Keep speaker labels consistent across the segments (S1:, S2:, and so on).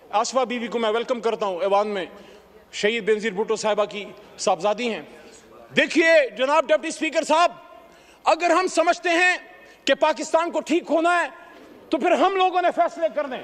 S1: आसफा बीवी को मैं वेलकम करता हूं ऐवान में, शहीद बेनजीर भुट्टो साहिबा की साहबजादी हैं। देखिए जनाब डिप्टी स्पीकर साहब, अगर हम समझते हैं कि पाकिस्तान को ठीक होना है तो फिर हम लोगों ने फैसले करने।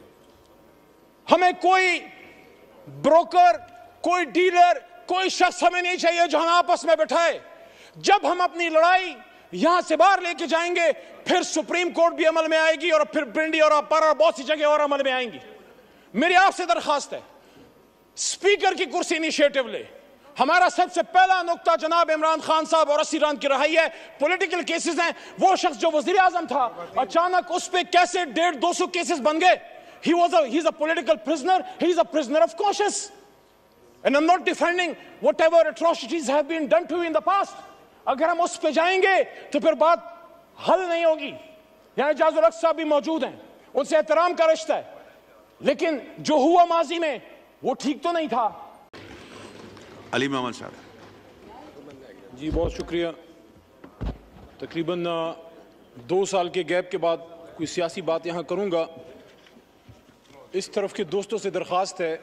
S1: हमें कोई ब्रोकर, कोई डीलर, कोई शख्स हमें नहीं चाहिए जो हमें आपस में बैठाए। जब हम अपनी लड़ाई यहां से बाहर लेके जाएंगे फिर सुप्रीम कोर्ट भी अमल में आएगी और फिर पिंडी और अपर और बहुत सी जगह और अमल में आएंगी। मेरी आपसे दरखास्त है, स्पीकर की कुर्सी इनिशिएटिव ले। हमारा सबसे पहला नुक्ता जनाब इमरान खान साहब और असीरान की रहाई है। पॉलिटिकल केसेस हैं। वो शख्स जो वजीर आजम था, अचानक उस पर कैसे 150-200 केसेस बन गए। he's a political prisoner, he's a prisoner of conscience, and I'm not defending whatever atrocities have been done to you in the past. अगर हम उस पे जाएंगे तो फिर बात हल नहीं होगी। यहाँ इजाजुल हक साहब भी मौजूद हैं, उनसे एहतराम का रिश्ता है, लेकिन जो हुआ माजी में वो ठीक तो नहीं था।
S2: अली मोहम्मद साहब
S1: जी बहुत शुक्रिया। तकरीबन 2 साल के गैप के बाद कोई सियासी बात यहाँ करूँगा। इस तरफ के दोस्तों से दरख्वास्त है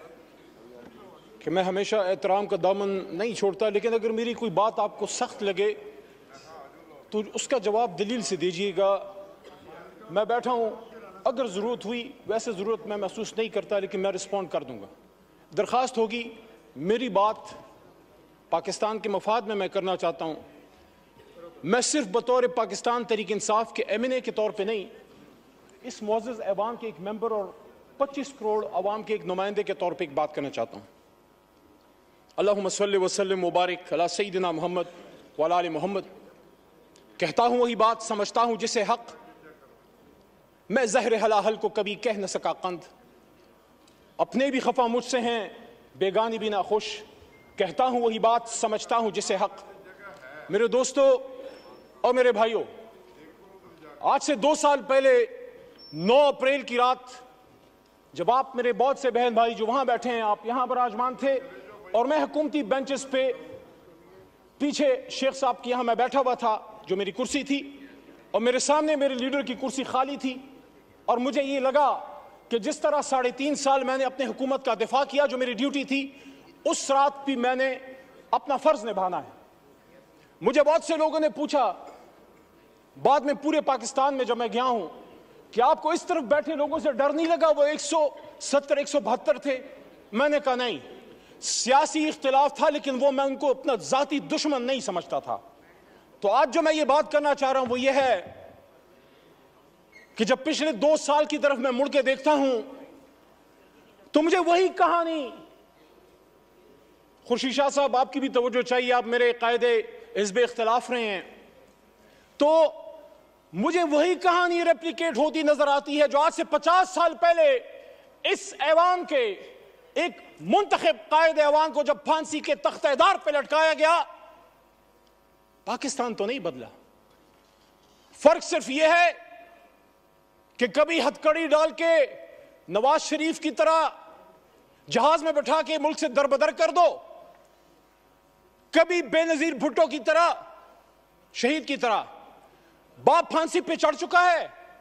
S1: कि मैं हमेशा एहतराम का दामन नहीं छोड़ता, लेकिन अगर मेरी कोई बात आपको सख्त लगे तो उसका जवाब दलील से दीजिएगा। मैं बैठा हूँ, अगर ज़रूरत हुई, वैसे ज़रूरत मैं महसूस नहीं करता, लेकिन मैं रिस्पॉन्ड कर दूँगा। दरख्वास्त होगी, मेरी बात पाकिस्तान के मफाद में मैं करना चाहता हूँ। मैं सिर्फ बतौर पाकिस्तान तहरीक इंसाफ के MNA के तौर पे नहीं, इस मुअज़्ज़ज़ ऐवान के एक मेंबर और 25 करोड़ अवाम के एक नुमाइंदे के तौर पे एक बात करना चाहता हूँ। अल्लाहुम्मा सल्लि व सल्लिम मुबारक अला सय्यिदिना मोहम्मद व अला आलि मोहम्मद। कहता हूँ वही बात, समझता हूँ जिसे हक, मैं ज़हर हलाहल को कभी कह न सका कंद। अपने भी खफा मुझसे हैं, बेगानी भी ना खुश। कहता हूँ वही बात, समझता हूँ जिसे हक। मेरे दोस्तों और मेरे भाइयों, आज से 2 साल पहले 9 अप्रैल की रात, जब आप मेरे बहुत से बहन भाई जो वहां बैठे हैं, आप यहां बराजमान थे और मैं हुकूमती बेंचेस पे पीछे शेख साहब की यहां मैं बैठा हुआ था, जो मेरी कुर्सी थी, और मेरे सामने मेरे लीडर की कुर्सी खाली थी। और मुझे ये लगा कि जिस तरह 3.5 साल मैंने अपने हुकूमत का दिफा किया, जो मेरी ड्यूटी थी, उस रात भी मैंने अपना फर्ज निभाना है। मुझे बहुत से लोगों ने पूछा बाद में पूरे पाकिस्तान में जब मैं गया हूं कि आपको इस तरफ बैठे लोगों से डर नहीं लगा? वो 170-172 थे। मैंने कहा नहीं, सियासी इख्तिलाफ था, लेकिन वो मैं उनको अपना जाती दुश्मन नहीं समझता था। तो आज जो मैं ये बात करना चाह रहा हूं वो ये है कि जब पिछले 2 साल की तरफ मैं मुड़ के देखता हूं तो मुझे वही कहानी, खुर्शीद शाह साहब आपकी भी तवज्जो चाहिए, आप मेरे कायदे हिज़्ब इख्तिलाफ रहे हैं, तो मुझे वही कहानी रेप्लिकेट होती नजर आती है जो आज से 50 साल पहले इस ऐवान के एक मुंतखब कायदे ऐवान को जब फांसी के तख्तेदार पे लटकाया गया। पाकिस्तान तो नहीं बदला, फर्क सिर्फ यह है कि कभी हथकड़ी डाल के नवाज शरीफ की तरह जहाज में बैठा के मुल्क से दरबदर कर दो, कभी बेनजीर भुट्टो की तरह, शहीद की तरह। बाप फांसी पे चढ़ चुका है,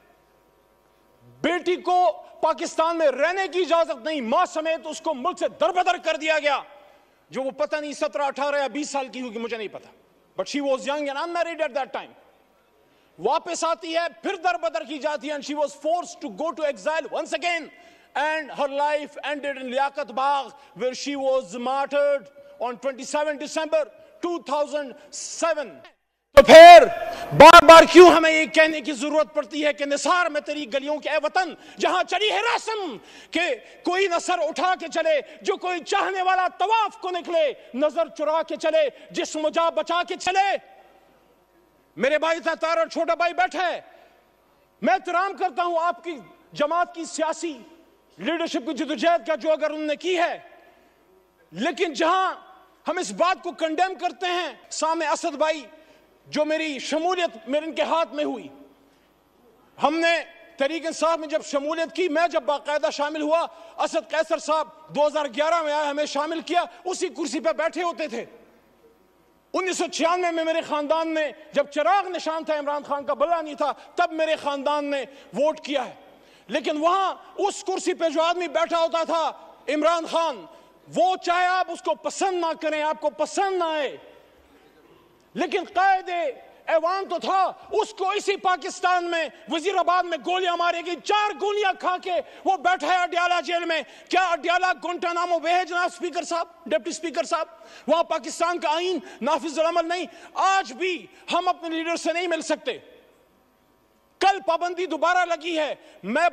S1: बेटी को पाकिस्तान में रहने की इजाजत नहीं, मां समेत उसको मुल्क से दरबदर कर दिया गया, जो वो पता नहीं 17, 18 या 20 साल की होगी, मुझे नहीं पता, but she was young and unmarried at that time. वापस आती है, फिर दरबदर की जाती है, and she was forced to go to exile once again, and her life ended in Liaquat Bagh, where she was martyred on 27 December 2007। तो फिर बार बार क्यों हमें ये कहने की जरूरत पड़ती है कि निसार में तेरी गलियों के ए वतन, जहां चली है रस्म के कोई नसर उठा के चले, जो कोई चाहने वाला तवाफ को निकले, नजर चुरा के चले, जिस्म जा बचा के चले। मेरे भाई तार और छोटा भाई बैठा है, मैं एहतराम करता हूं आपकी जमात की सियासी लीडरशिप की जदोजहद का जो अगर उन्होंने की है, लेकिन जहां हम इस बात को कंडेम करते हैं, सामने असद भाई जो मेरी शमूलियत मेरे इनके हाथ में हुई, हमने तहरीक इंसाफ में जब शमूलियत की, मैं जब बाकायदा शामिल हुआ, असद कैसर साहब 2011 में आए, हमें शामिल किया, उसी कुर्सी पर बैठे होते थे। 1996 में मेरे खानदान ने, जब चिराग निशान था, इमरान खान का बल्ला नहीं था, तब मेरे खानदान ने वोट किया है। लेकिन वहां उस कुर्सी पे जो आदमी बैठा होता था, इमरान खान, वो चाहे आप उसको पसंद ना करें, आपको पसंद ना आए, लेकिन कायदे ऐवान तो था। उसको इसी पाकिस्तान में वजीराबाद में गोलियां मारी गई, 4 गोलियां खा के वो बैठा है अडयाला जेल में। क्या अडयाला गुंटानामो वे है जनाब स्पीकर साहब, डिप्टी स्पीकर साहब? वहां पाकिस्तान का आईन नाफिज अमल नहीं। आज भी हम अपने लीडर से नहीं मिल सकते। कल पाबंदी दोबारा लगी है। मैं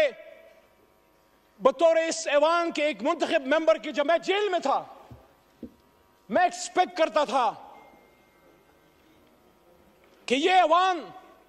S1: बतौर इस ऐवान के एक मुंतखब मेंबर की, जब मैं जेल में था, मैं एक्सपेक्ट करता था कि ये ऐवान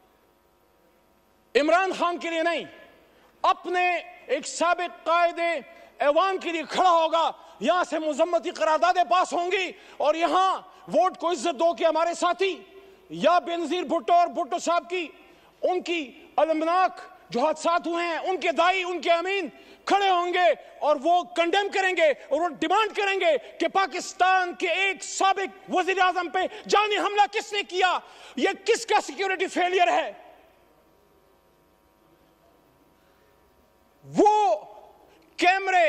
S1: इमरान खान के लिए नहीं, अपने एक साबिक कायदे ऐवान के लिए खड़ा होगा। यहां से मुजम्मती करारदादें पास होंगी और यहां वोट को इज्जत दो कि हमारे साथी या बेनजीर भुट्टो और भुट्टो साहब की, उनकी अलमनाक जो हादसात हुए हैं, उनके दाई, उनके अमीन खड़े होंगे और वो कंडेम करेंगे और वो डिमांड करेंगे कि पाकिस्तान के एक साबिक वजीर आजम पे जानी हमला किसने किया, ये किसका सिक्योरिटी फेलियर है। वो कैमरे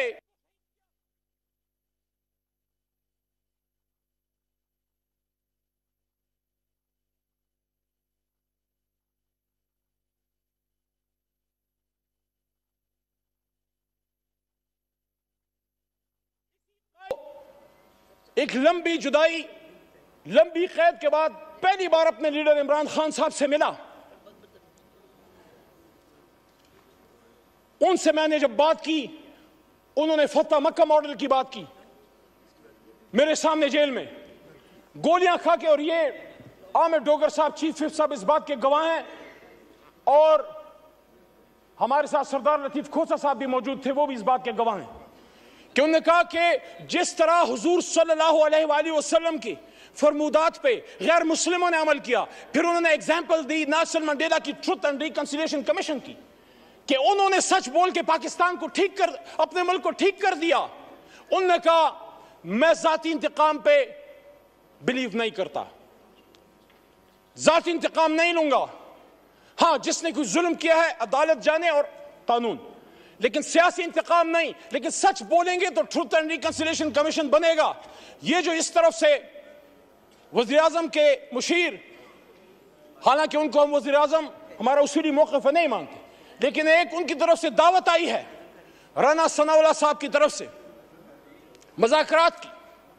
S1: एक लंबी जुदाई, लंबी कैद के बाद पहली बार अपने लीडर इमरान खान साहब से मिला। उनसे मैंने जब बात की, उन्होंने फतह मक्का मॉडल की बात की मेरे सामने जेल में, गोलियां खा के। और ये आमिर डोगर साहब, चीफ विप साहब इस बात के गवाह हैं, और हमारे साथ सरदार लतीफ खोसा साहब भी मौजूद थे, वो भी इस बात के गवाह हैं कि उन्होंने कहा कि जिस तरह हुजूर सल्लल्लाहु अलैहि वसल्लम की फरमूदात पे गैर मुस्लिमों ने अमल किया। फिर उन्होंने एग्जाम्पल दी नेल्सन मंडेला की ट्रुथ एंड रिकंसिलिएशन कमीशन की, कि उन्होंने सच बोल के पाकिस्तान को ठीक कर, अपने मुल्क को ठीक कर दिया। उन्होंने कहा मैं जाती इंतकाम पे बिलीव नहीं करता, जाती इंतकाम नहीं लूंगा। हाँ, जिसने कोई जुल्म किया है अदालत जाने और कानून, लेकिन सियासी इंतकाम नहीं। लेकिन सच बोलेंगे तो ट्रुथ एंड रिकंसिलिएशन कमीशन बनेगा। ये जो इस तरफ से वज़ीर आज़म के मुशीर, हालांकि उनको हम वज़ीर आज़म हमारा उसूली मौक़िफ़ नहीं मानते, लेकिन एक उनकी तरफ से दावत आई है राना सनाउल्लाह साहब की तरफ से मुज़ाकरात की,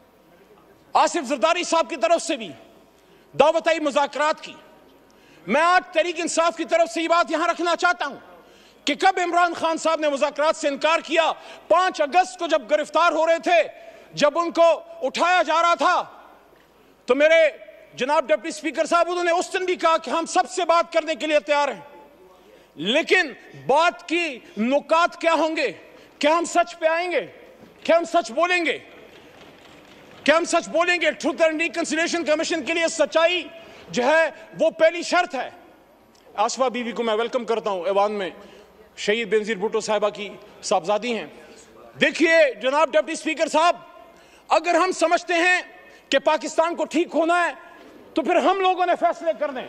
S1: आसिफ जरदारी साहब की तरफ से भी दावत आई मुज़ाकरात की। मैं आज तहरीक इंसाफ की तरफ से ये बात यहां रखना चाहता हूं कि कब इमरान खान साहब ने मुज़ाकरात से इनकार किया? 5 अगस्त को जब गिरफ्तार हो रहे थे, जब उनको उठाया जा रहा था, तो मेरे जनाब डिप्टी स्पीकर साहब, उन्होंने उस दिन भी कहा कि हम सबसे बात करने के लिए तैयार हैं, लेकिन बात की नुकात क्या होंगे? क्या हम सच पे आएंगे? क्या हम सच बोलेंगे? क्या हम सच बोलेंगे? ट्रुथ एंड रिकंसिलिएशन कमीशन के लिए सच्चाई जो है वो पहली शर्त है। आसफा बीवी को मैं वेलकम करता हूं, ऐवान में शहीद बेनजीर भुट्टो साहिबा की साहबजादी हैं। देखिए जनाब डिप्टी स्पीकर साहब, अगर हम समझते हैं कि पाकिस्तान को ठीक होना है, तो फिर हम लोगों ने फैसले करने।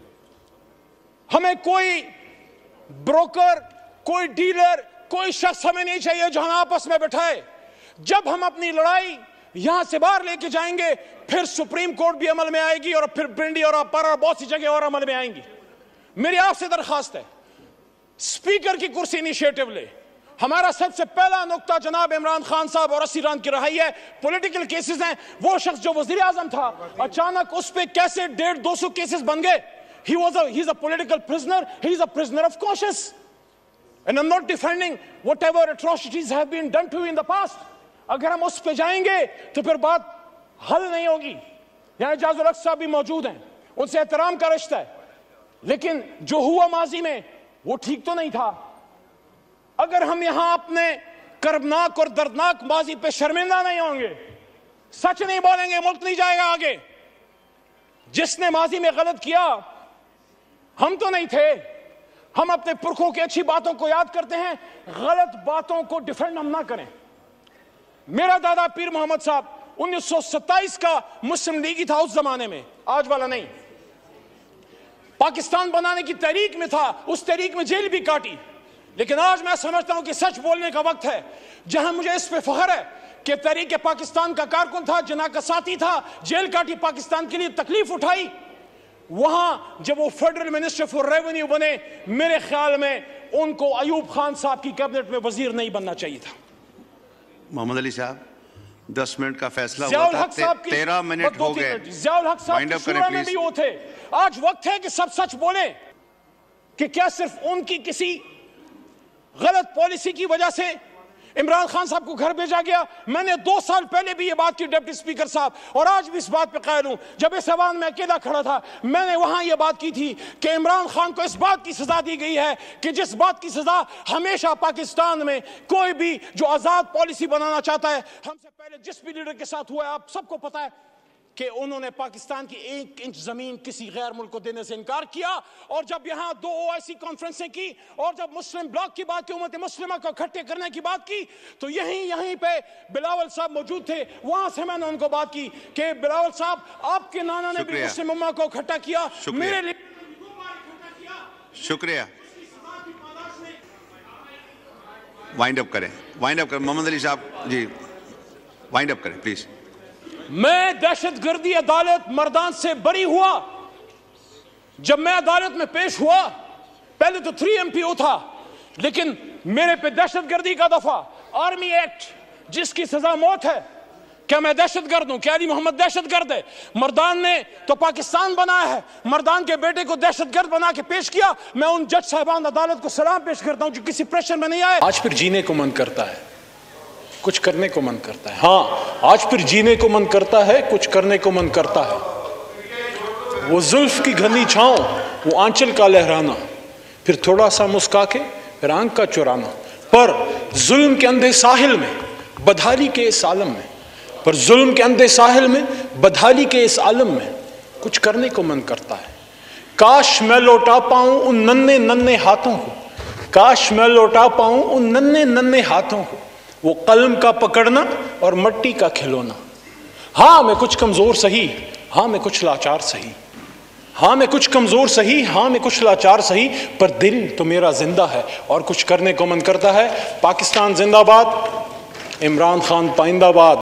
S1: हमें कोई ब्रोकर, कोई डीलर, कोई शख्स हमें नहीं चाहिए जो हमें आपस में बैठाए। जब हम अपनी लड़ाई यहां से बाहर लेके जाएंगे, फिर सुप्रीम कोर्ट भी अमल में आएगी और फिर पिंडी और अपर और बहुत सी जगह और अमल में आएंगी। मेरी आपसे दरखास्त है, स्पीकर की कुर्सी इनिशिएटिव ले। हमारा सबसे पहला नुक्ता जनाब इमरान खान साहब और असीरान की रहाई है। पॉलिटिकल केसेस हैं। वो शख्स जो वजीर आजम था, अचानक उस पे कैसे 150-200 केसेस बन गए? he's a political prisoner, he's a prisoner of conscience, and I'm not defending whatever atrocities have been done to you in the past. अगर हम उस पे जाएंगे तो फिर बात हल नहीं होगी। यहाँ इजाजुल हक साहब भी मौजूद हैं, उनसे एहतराम का रिश्ता है, लेकिन जो हुआ माजी में वो ठीक तो नहीं था। अगर हम यहां अपने कर्बनाक और दर्दनाक माजी पे शर्मिंदा नहीं होंगे, सच नहीं बोलेंगे, मुल्क नहीं जाएगा आगे। जिसने माजी में गलत किया, हम तो नहीं थे। हम अपने पुरखों की अच्छी बातों को याद करते हैं, गलत बातों को डिफेंड हम ना करें। मेरा दादा पीर मोहम्मद साहब 1927 का मुस्लिम लीगी था उस जमाने में, आज वाला नहीं। पाकिस्तान बनाने की तहरीक में था, उस तहरीक में जेल भी काटी, लेकिन आज मैं समझता हूं कि सच बोलने का वक्त है, जहां मुझे इस पे फख्र है कि तहरीक पाकिस्तान का कारकुन था, जना का साथी था, जेल काटी, पाकिस्तान के लिए तकलीफ उठाई, वहां जब वो फेडरल मिनिस्टर फॉर रेवेन्यू बने, मेरे ख्याल में उनको अयूब खान साहब की कैबिनेट में वजीर नहीं बनना चाहिए था।
S2: मोहम्मद अली साहब, 10 मिनट का फैसला हुआ
S1: ज़ियाउल
S2: था,
S1: हक साहब की
S2: 13 मिनट हो गए।
S1: ज़ियाउल हक साहब की शुरा में भी वो थे। आज वक्त है कि सब सच बोले कि क्या सिर्फ उनकी किसी गलत पॉलिसी की वजह से इमरान खान साहब को घर भेजा गया। मैंने 2 साल पहले भी ये बात की डिप्टी स्पीकर साहब, और आज भी इस बात पे कायल हूं। जब इस ऐवान में अकेला खड़ा था, मैंने वहां ये बात की थी कि इमरान खान को इस बात की सजा दी गई है कि जिस बात की सजा हमेशा पाकिस्तान में कोई भी जो आजाद पॉलिसी बनाना चाहता है, हमसे पहले जिस भी लीडर के साथ हुआ है, आप सबको पता है कि उन्होंने पाकिस्तान की 1 इंच जमीन किसी गैर मुल्क को देने से इनकार किया। और जब यहां 2 OIC कॉन्फ्रेंसें की और जब मुस्लिम ब्लॉक की बात की, उम्मत मुस्लिमा को इकट्ठे करने की बात की, तो यहीं पे बिलावल साहब मौजूद थे। वहां से मैंने उनको बात की कि बिलावल साहब, आपके नाना ने भी मुस्लिम उम्मा को इकट्ठा किया, मेरे लिए 2 बार इकट्ठा किया।
S2: शुक्रिया। वाइंड अप करें मोहम्मद अली साहब जी, वाइंड अप करें प्लीज।
S1: मैं दहशतगर्दी अदालत मर्दान से बरी हुआ। जब मैं अदालत में पेश हुआ, पहले तो 3 MPO था, लेकिन मेरे पे दहशतगर्दी का दफा, आर्मी एक्ट जिसकी सजा मौत है। क्या मैं दहशतगर्द हूं? क्या अली मोहम्मद दहशतगर्द है? मर्दान ने तो पाकिस्तान बनाया है, मर्दान के बेटे को दहशतगर्द बना के पेश किया। मैं उन जज साहबान अदालत को सलाम पेश करता हूं जो किसी प्रेशर में नहीं आए। आज फिर जीने को मन करता है, कुछ करने को मन करता है। हाँ, आज फिर जीने को मन करता है, कुछ करने को मन करता है। वो जुल्फ की घनी छांव, वो आंचल का लहराना, फिर थोड़ा सा मुस्का के फिर आंख का चुराना। पर जुल्म के अंधे साहिल में, बदहाली के इस आलम में, पर जुल्म के अंधे साहिल में, बदहाली के इस आलम में कुछ करने को मन करता है। काश मैं लौटा पाऊं उन नन्हे नन्हे हाथों को, काश मैं लौटा पाऊं उन नन्हे नन्हे हाथों को, वो कलम का पकड़ना और मिट्टी का खिलौना। हाँ मैं कुछ कमजोर सही, हाँ मैं कुछ लाचार सही, हाँ मैं कुछ कमजोर सही, हाँ मैं कुछ लाचार सही, पर दिल तो मेरा जिंदा है और कुछ करने को मन करता है। पाकिस्तान जिंदाबाद, इमरान खान पाइंदाबाद।